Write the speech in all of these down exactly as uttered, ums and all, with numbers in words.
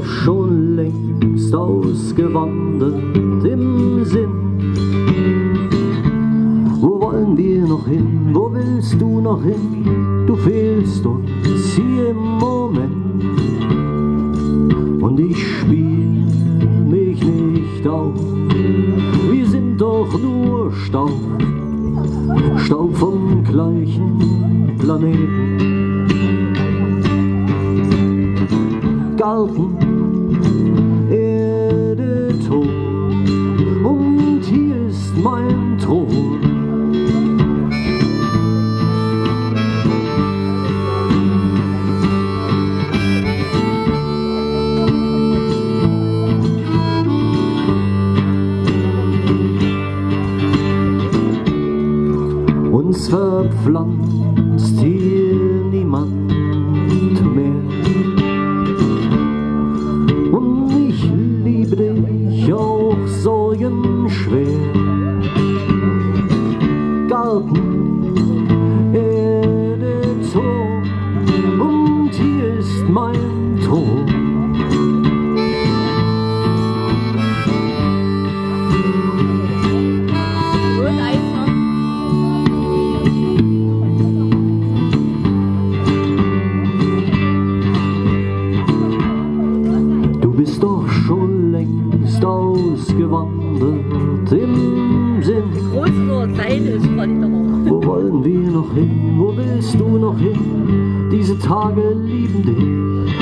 schon längst ausgewandert im Sinn. Wo wollen wir noch hin? Wo willst du noch hin? Du fehlst uns hier im Moment. Und ich spiel mich nicht auf. Wir sind doch nur Staub, Staub vom gleichen Planeten. Garten, Erde, Tod, und hier ist mein Thron. Uns verpflanzt hier niemand mehr. Und ich liebe dich auch sorgenschwer. Garten, Erde, Tor, und hier ist mein Thron. Doch schon längst ausgewandert im Sinn. Große Kleine ist von der Mauer. Wo wollen wir noch hin? Wo willst du noch hin? Diese Tage lieben dich.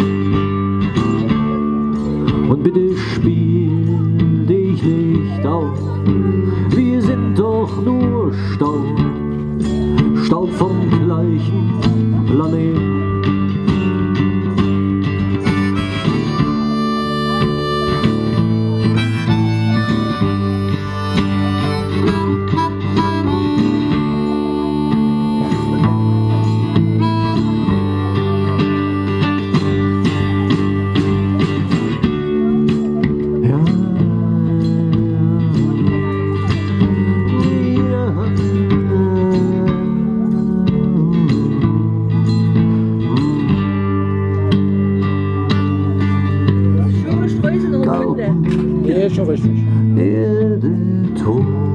Und bitte spiel dich nicht auf. Wir sind doch nur Staub, Staub vom gleichen Planeten. Nee, schon richtig. Erde, Tod.